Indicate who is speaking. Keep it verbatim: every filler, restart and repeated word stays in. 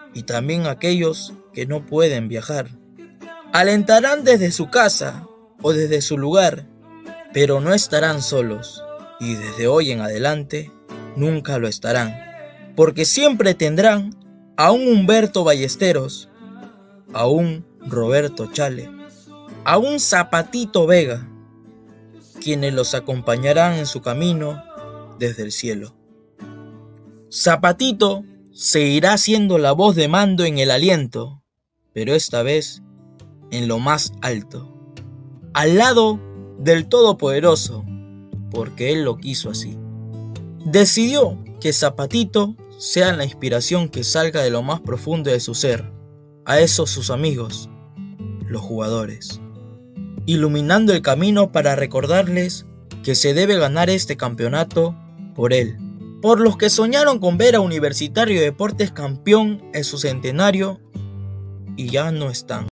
Speaker 1: y también aquellos que no pueden viajar. Alentarán desde su casa o desde su lugar, pero no estarán solos, y desde hoy en adelante nunca lo estarán, porque siempre tendrán a un Humberto Ballesteros, a un Roberto Chale, a un Zapatito Vega, quienes los acompañarán en su camino desde el cielo. Zapatito seguirá siendo la voz de mando en el aliento, pero esta vez en lo más alto, al lado del Todopoderoso, porque él lo quiso así. Decidió que Zapatito sea la inspiración que salga de lo más profundo de su ser, a esos sus amigos, los jugadores, iluminando el camino para recordarles que se debe ganar este campeonato por él, por los que soñaron con ver a Universitario de Deportes campeón en su centenario y ya no están.